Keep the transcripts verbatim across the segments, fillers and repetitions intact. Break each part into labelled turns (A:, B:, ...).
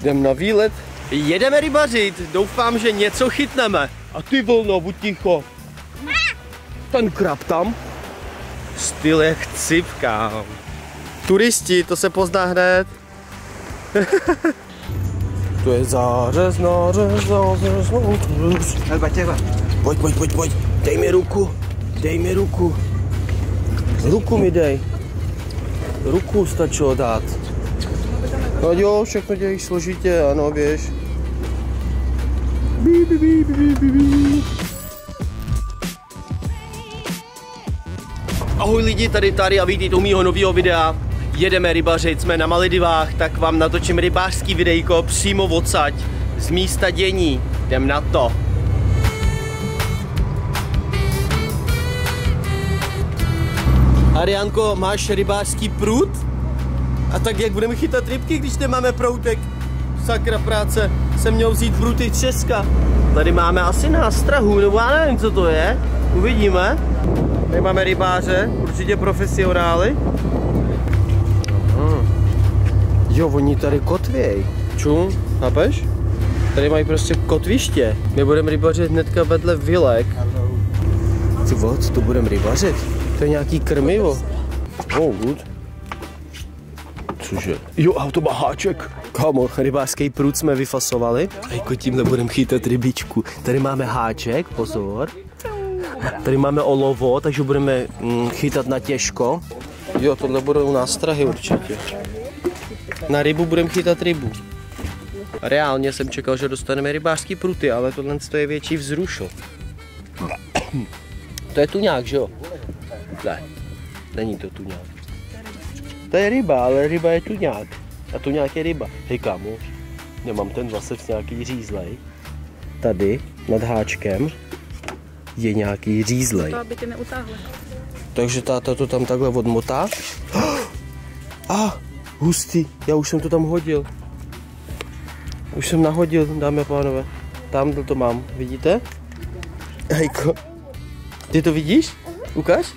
A: Jdem na výlet. Jedeme rybařit, doufám, že něco chytneme. A ty volno, buď ticho. Ten krab tam. Styl jak cipka. Turisti, to se pozná hned. To je zářez, nářez, zářez, nářez. Pojď, pojď, pojď, pojď. Dej mi ruku. Dej mi ruku. Ruku mi dej. Ruku stačilo dát. No jo, všechno dělíš složitě, ano, běž. Bí, bí, bí, bí, bí, bí. Ahoj lidi, tady tady a vítejte u mýho nového videa. Jedeme rybařit, jsme na Maledivách, tak vám natočím rybářský videjko přímo odsaď, z místa dění. Jdem na to. Ariánko, máš rybářský prut? A tak jak budeme chytat rybky, když nemáme proutek? Sakra práce, jsem měl vzít pruty z Česka. Tady máme asi nástrahu, nebo já nevím, co to je. Uvidíme. Tady máme rybáře, určitě profesionály. Aha. Jo, oni tady kotvěj. Čum, chápeš? Tady mají prostě kotviště. My budeme rybařit hnedka vedle vilek. Ty vole, co to budeme rybařit? To je nějaký krmivo. Oh, good. Cože? Jo, a to má háček. Kámo, rybářský prut jsme vyfasovali. A jako tímhle budeme chytat rybičku. Tady máme háček, pozor. Tady máme olovo, takže budeme mm, chytat na těžko. Jo, tohle budou nástrahy určitě. Na rybu budeme chytat rybu. A reálně jsem čekal, že dostaneme rybářský pruty, ale tohle je větší vzrušo. To je tuňák, že jo? Ne, není to tuňák. To je ryba, ale ryba je tuňák. A tuňák je ryba. Hej kámo, nemám ten vlasec nějaký řízlej. Tady, nad háčkem, je nějaký řízlej.
B: To, aby tě neutáhli.
A: Takže táta to tam takhle odmotá. A, ah, hustý, já už jsem to tam hodil. Už jsem nahodil, dámy a pánové. Tam to mám, vidíte? Hejko, ty to vidíš? Ukaž?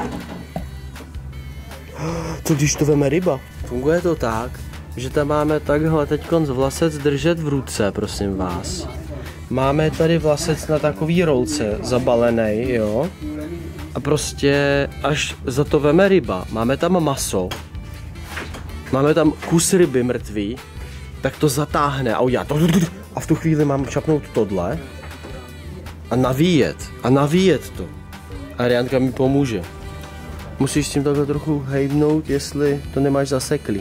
A: To když to veme ryba. Funguje to tak, že tam máme takhle teďkonc vlasec držet v ruce, prosím vás. Máme tady vlasec na takový rolce zabalený, jo. A prostě až za to veme ryba, máme tam maso, máme tam kus ryby mrtvý, tak to zatáhne a udělá to. A v tu chvíli mám čapnout tohle a navíjet, a navíjet to. A Ariánka mi pomůže. Musíš s tím takhle trochu hejbnout, jestli to nemáš zaseklý.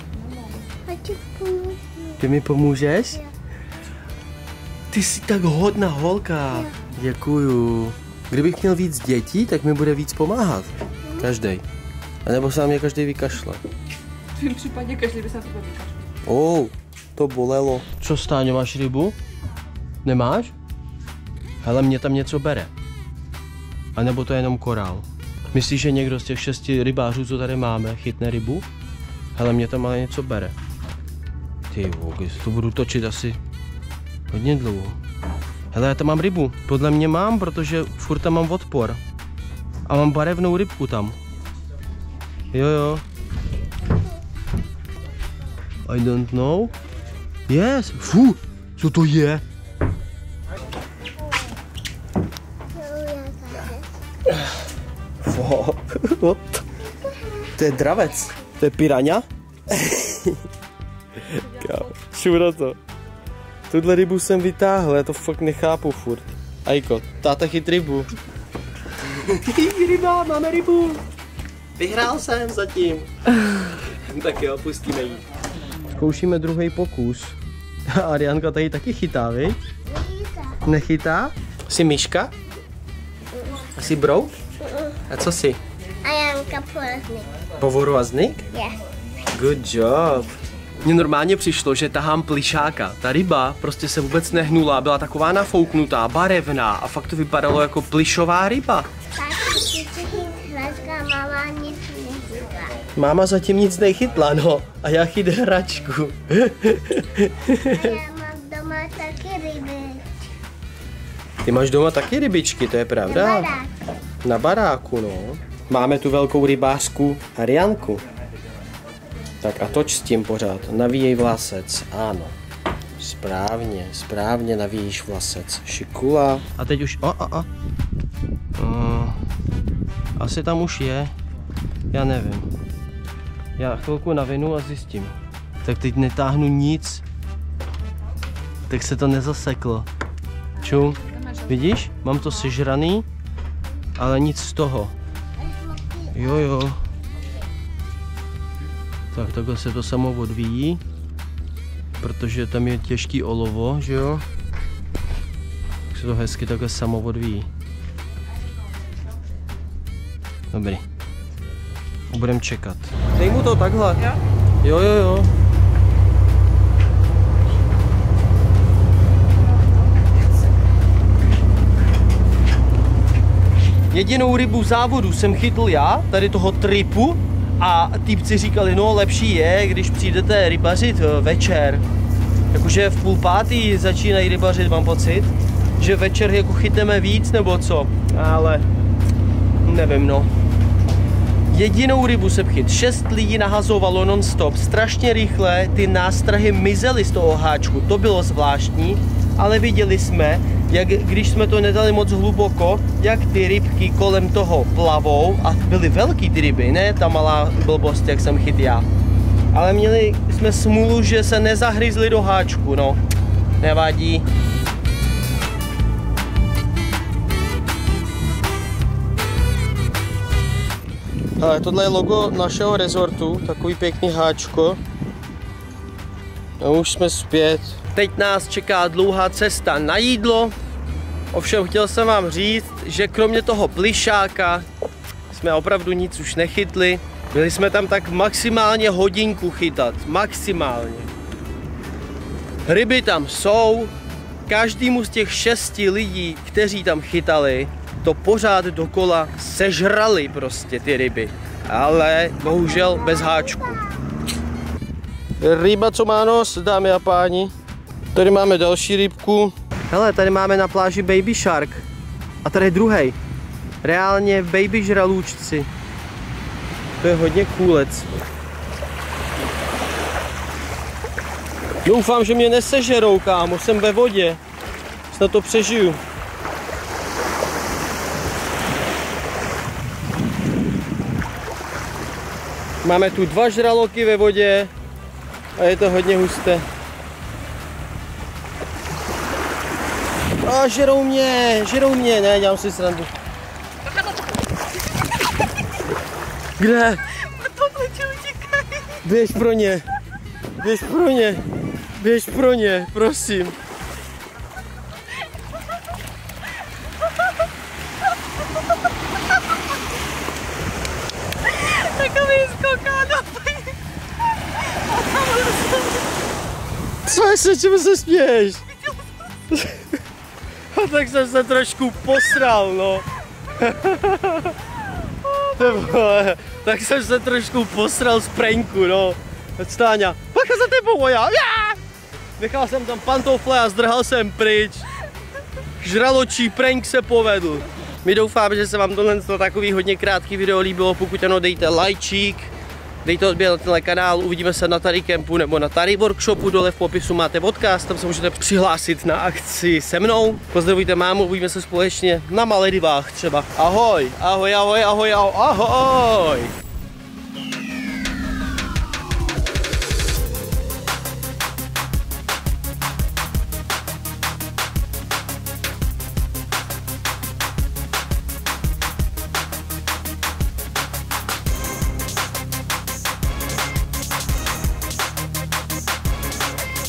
A: Ty mi pomůžeš? Ty jsi tak hodná holka. Děkuju. Kdybych měl víc dětí, tak mi bude víc pomáhat. Každej. A nebo se na mě každý vykašle.
B: V tvém případě každý by se na tebe vykašle.
A: Oh, to bolelo. Co, Stáňo, máš rybu? Nemáš? Hele, mě tam něco bere. A nebo to je jenom korál. Myslíš, že někdo z těch šesti rybářů, co tady máme, chytne rybu? Hele, mě tam ale něco bere. Ty vogy, to budu točit asi hodně dlouho. Hele, já tam mám rybu. Podle mě mám, protože furt tam mám odpor. A mám barevnou rybku tam. Jo, jo. I don't know. Yes. Fu, co to je? What? To je dravec. To je piraňa? Šup na to. Tuhle rybu jsem vytáhl, já to fakt nechápu furt. Ajko, táta chyt rybu. Ryba, máme rybu. Vyhrál jsem zatím. Tak jo, pustíme jí. Zkoušíme druhý pokus. Ariánka tady taky chytá, viď? Nechytá? Jsi myška? Jsi brouk? A co jsi?
C: Ariánka Povorazník.
A: Povorazník?
C: Yes.
A: Good job. Mně normálně přišlo, že tahám plišáka. Ta ryba prostě se vůbec nehnula, byla taková nafouknutá, barevná a fakt to vypadalo jako plišová ryba.
C: Máma nic nechytla.
A: Máma zatím nic nechytla, no. A já chyt hračku.
C: A já mám doma taky ryby.
A: Ty máš doma taky rybičky, to je pravda?
C: Na baráku.
A: Na baráku, no. Máme tu velkou rybářku Ariánku. Tak a toč s tím pořád. Navíjej vlasec, ano. Správně, správně navíjíš vlasec. Šikula. A teď už, o, o, o. Uh, asi tam už je. Já nevím. Já chvilku navinu a zjistím. Tak teď netáhnu nic. Tak se to nezaseklo. Čum. Vidíš? Mám to sežraný, ale nic z toho. Jo, jo. Tak takhle se to samo odvíjí. Protože tam je těžký olovo, že jo? Tak se to hezky takhle samo odvíjí. Dobrý. Budeme čekat. Dej mu to takhle. Jo, jo, jo. Jedinou rybu závodu jsem chytl já, tady toho tripu, a týpci říkali, no lepší je, když přijdete rybařit večer. Jakože v půl pátý začínají rybařit, mám pocit, že večer jako chytneme víc nebo co, ale nevím no. Jedinou rybu jsem chyt, šest lidí nahazovalo non-stop, strašně rychle, ty nástrahy mizely z toho háčku, to bylo zvláštní, ale viděli jsme, jak když jsme to nedali moc hluboko, jak ty rybky kolem toho plavou, a byly velký ty ryby, ne ta malá blbost, jak jsem chyt já. Ale měli jsme smůlu, že se nezahryzli do háčku, no, nevadí. Ale tohle je logo našeho rezortu, takový pěkný háčko. A už jsme zpět. Teď nás čeká dlouhá cesta na jídlo. Ovšem chtěl jsem vám říct, že kromě toho plyšáka jsme opravdu nic už nechytli. Byli jsme tam tak maximálně hodinku chytat, maximálně. Ryby tam jsou, každému z těch šesti lidí, kteří tam chytali, to pořád dokola sežrali prostě ty ryby. Ale bohužel bez háčku. Ryba, co má nos, dámy a páni. Tady máme další rybku. Hele, tady máme na pláži baby shark. A tady druhý. Reálně baby žralůčci. To je hodně kůlec. Doufám, že mě nesežerou, kámo, jsem ve vodě. Snad to přežiju. Máme tu dva žraloky ve vodě a je to hodně husté. A žerou mě, žerou mě, ne, dělám si srandu. Kde?
B: Na to pleči utíkají.
A: Běž pro ně, běž pro ně, běž pro ně, prosím.
B: Takový skoká do
A: Co je se, čemu se směješ? A tak jsem se trošku posral, no. Vole, tak jsem se trošku posral z pranku, no. Stáňa, bacha za tebou, já. Nechal jsem tam pantofle a zdrhal jsem pryč. Žraločí prank se povedl. My doufáme, že se vám tohle takový hodně krátký video líbilo. Pokud ano, dejte lajčík, dejte odběr na tenhle kanál, uvidíme se na Tady Campu nebo na Tady Workshopu, dole v popisu máte odkaz, tam se můžete přihlásit na akci se mnou. Pozdravujte mámu, uvidíme se společně na Maledivách třeba. Ahoj, ahoj, ahoj, ahoj, ahoj, ahoj.